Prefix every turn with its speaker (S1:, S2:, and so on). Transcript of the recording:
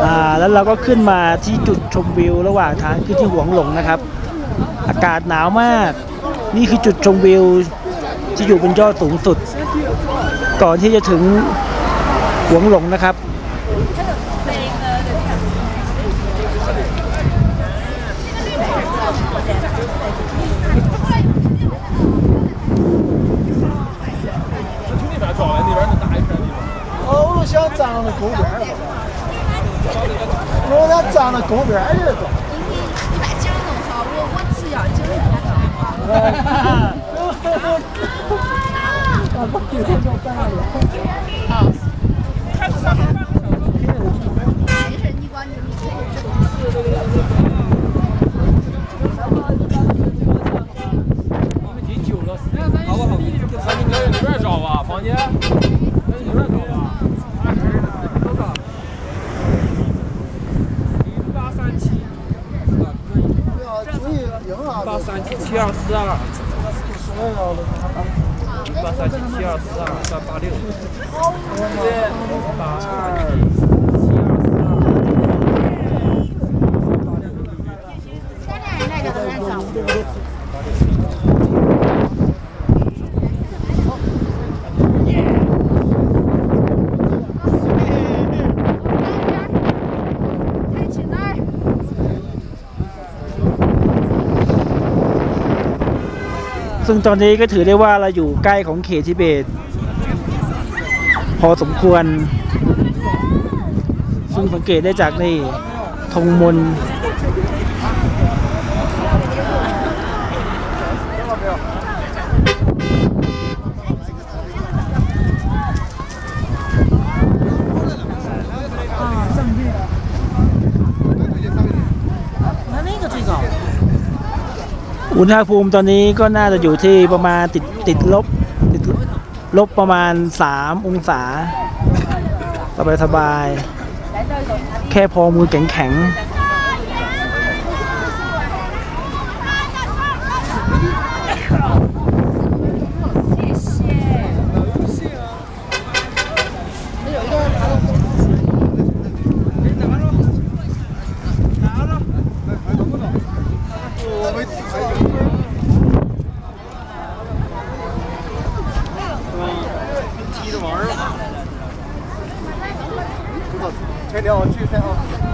S1: แล้วเราก็ขึ้นมาที่จุดชมวิวระหว่างทางคือที่หวงหลงนะครับอากาศหนาวมากนี่คือจุดชมวิวที่อยู่บนยอดสูงสุดก่อนที่จะถึงหวงหลงนะครับ
S2: 我想长那沟边儿，我俩长那沟边儿去走。你把筋弄好，我吃药筋儿也好。没事，你光你可以。你们进酒了，好不好？咱们这有点少吧，房间。8377242，8377242到86。ซึ่งตอนนี้ก็ถือได้ว่าเราอยู่ใกล้ของเขตทิเบตพอสมควรซึ่งสังเกตได้จากนี่ธงมนอุณหภูมิตอนนี้ก็น่าจะอยู่ที่ประมาณติดลบประมาณ3 องศาสบายๆแค่พอมือแข็ง
S3: 菜鸟去菜啊！